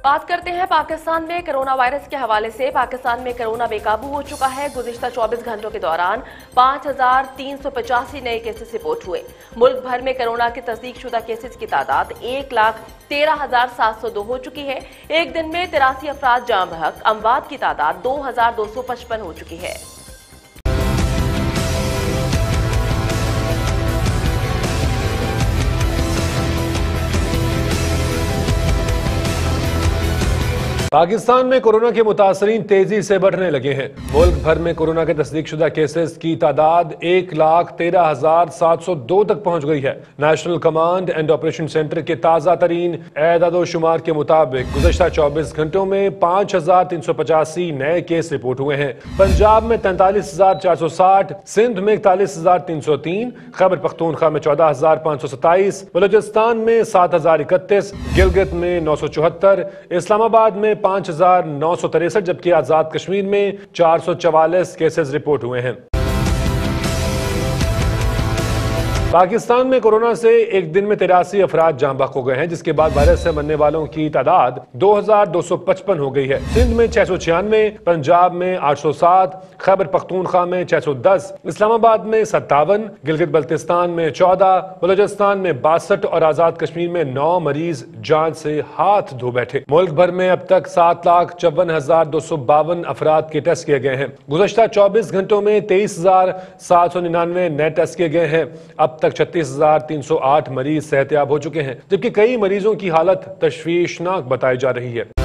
बात करते हैं पाकिस्तान में कोरोना वायरस के हवाले से। पाकिस्तान में कोरोना बेकाबू हो चुका है। गुज़िश्ता 24 घंटों के दौरान 5,385 नए केसेस रिपोर्ट हुए। मुल्क भर में कोरोना के तस्दीकशुदा केसेस की तादाद 1,13,702 हो चुकी है। एक दिन में 83 अफराद जाँ बहक, अमवात की तादाद 2,255 हो चुकी है। पाकिस्तान में कोरोना के मुतासरीन तेजी से बढ़ने लगे हैं। मुल्क भर में कोरोना के तस्दीकशुदा केसेस की तादाद 1,13,702 तक पहुंच गई है। National command and operation centre के ताज़ा तरीन एदाद-ओ-शुमार के मुताबिक गुज़श्ता 24 घंटों में 5,385 नए केस रिपोर्ट हुए हैं। पंजाब में 43,460, सिंध में 41,303, खैबर पख्तूनख्वा में 14,527, बलूचिस्तान में 7,031, गिलगित में 974, इस्लामाबाद में 5,963, जबकि आजाद कश्मीर में 444 केसेस रिपोर्ट हुए हैं। पाकिस्तान में कोरोना से एक दिन में 83 अफराद जाँ बहक हो गए हैं, जिसके बाद वायरस से मरने वालों की तादाद 2,255 हो गई है। सिंध में 696, पंजाब में 807, खैबर पख्तूनख्वा में 610, इस्लामाबाद में 57, गिलगित बल्तिस्तान में 14, बलूचिस्तान में 62 और आजाद कश्मीर में 9 मरीज जान से हाथ धो बैठे। मुल्क भर में अब तक 7,54,252 अफराद के टेस्ट किए गए हैं। गुज़श्ता 24 घंटों में 23,799 नए टेस्ट किए गए हैं। अब तक 36,308 मरीज सेहतयाब हो चुके हैं, जबकि कई मरीजों की हालत तशवीशनाक बताई जा रही है।